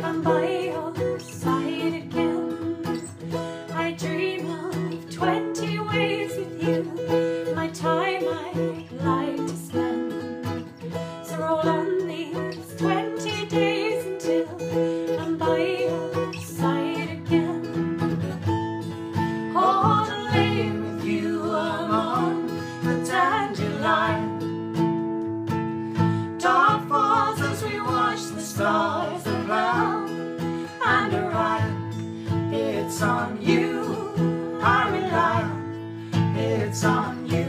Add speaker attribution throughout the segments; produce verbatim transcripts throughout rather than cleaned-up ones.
Speaker 1: I'm by your side again. I dream of twenty ways with you, my time I'd like to spend. So roll on these twenty days until I'm by your side again. All the way with you I'm on the dandelion. Dark falls as we watch the stars around and around. It's on you I rely on, it's on you.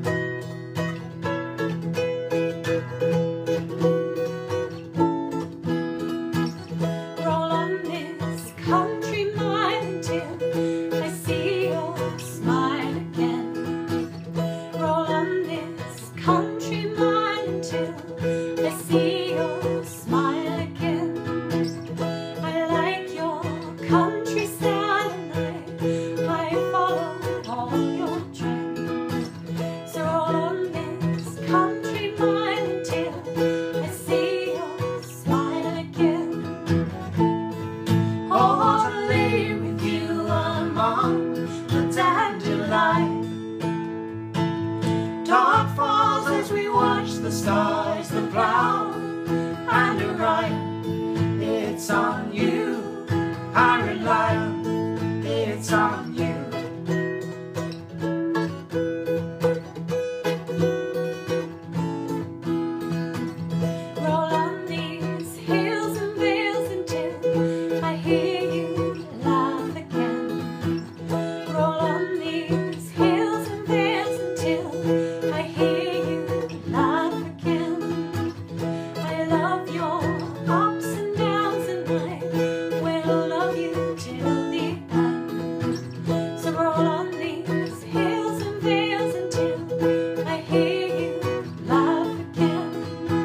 Speaker 1: Roll on this country mile until I see your smile again. Roll on this country mile until I see your smile again. I like your country style and I, I follow all your trends. So roll on this country mile until I see your smile again. All the way with you I'm on the dandelion. Dark falls as we watch the stars that proud and Orion. It's on you I rely on, it's on you. Roll on these hills and vales until I hear you laugh again. Roll on these hills and vales until I hear you laugh again. I love your ups and downs and I will love you till the end. So roll on these hills and vales until I hear you laugh again.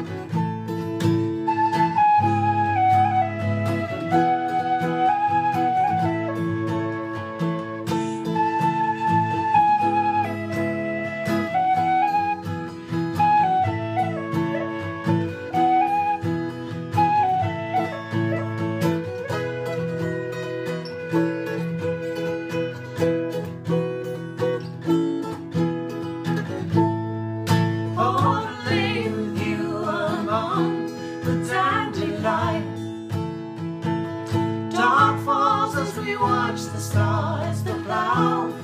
Speaker 1: All the way with you I'm on the dandelion. Dark falls as we watch the stars that plow